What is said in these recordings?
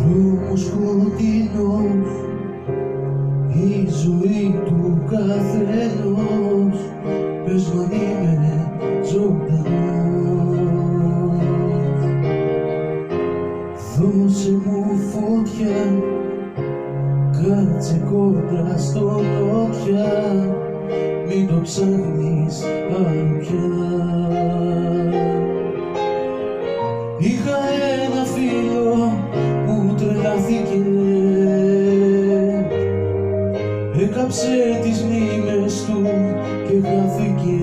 Δρόμος σκοτεινός, η ζωή του καθενός. Πες μου αν είμαι ζωντανός. Δώσε μου φωτιά, κάτσε κόντρα στο νότια, μην το ψάχνεις άλλο πια. Είχα ένα φίλο που τρελάθηκε, έκαψε τις μνήμες του και χάθηκε.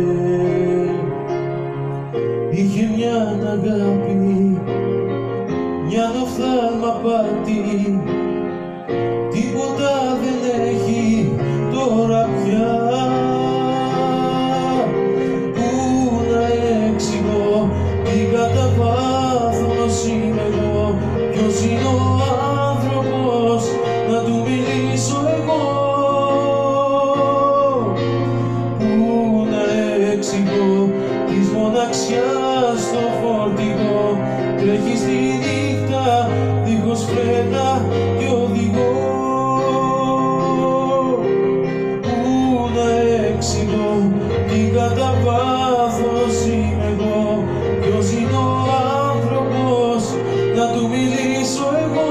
Είχε μια αγάπη, μια οφθάλμα πάτη, τίποτα δεν έχει τώρα πια. Πού να εξηγώ τι κατά βάθος είμαι εγώ, ποιος είναι ο άνθρωπος να του μιλήσω εγώ. Πού να εξηγώ της μοναξιάς το φορτηγό, τρέχει στη νύχτα δίχως φρένα και οδηγό. Πού να εξηγώ τι κατά βάθος είμαι εγώ, ποιος είναι ο άνθρωπος να του μιλήσω εγώ.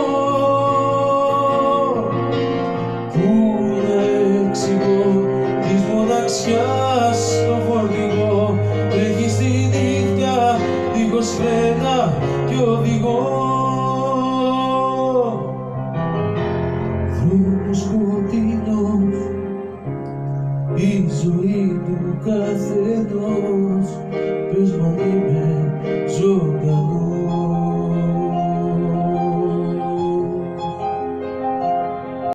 Πού να εξηγώ της μοναξιάς το φορτηγό, τρέχει στη νύχτα δίχως φρένα και οδηγό. Δρόμος σκοτεινός, η ζωή του καθενός. Πες μου αν